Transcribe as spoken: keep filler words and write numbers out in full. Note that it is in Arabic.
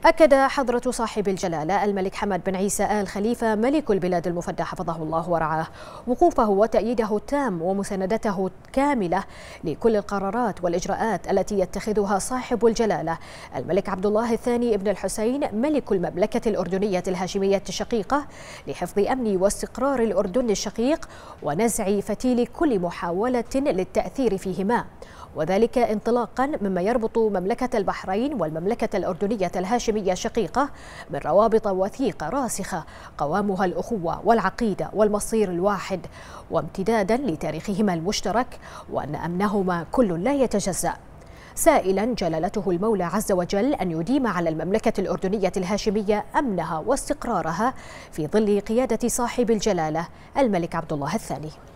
أكد حضرة صاحب الجلالة الملك حمد بن عيسى آل خليفة ملك البلاد المفدى حفظه الله ورعاه وقوفه وتأييده التام ومساندته الكاملة لكل القرارات والإجراءات التي يتخذها صاحب الجلالة الملك عبد الله الثاني ابن الحسين ملك المملكة الأردنية الهاشمية الشقيقة لحفظ أمن واستقرار الأردن الشقيق ونزع فتيل كل محاولة للتأثير فيهما، وذلك انطلاقا مما يربط مملكة البحرين والمملكة الأردنية الهاشمية الشقيقة من روابط وثيقة راسخة قوامها الأخوة والعقيدة والمصير الواحد، وامتدادا لتاريخهما المشترك، وأن أمنهما كل لا يتجزأ، سائلا جلالته المولى عز وجل أن يديم على المملكة الأردنية الهاشمية أمنها واستقرارها في ظل قيادة صاحب الجلالة الملك عبد الله الثاني.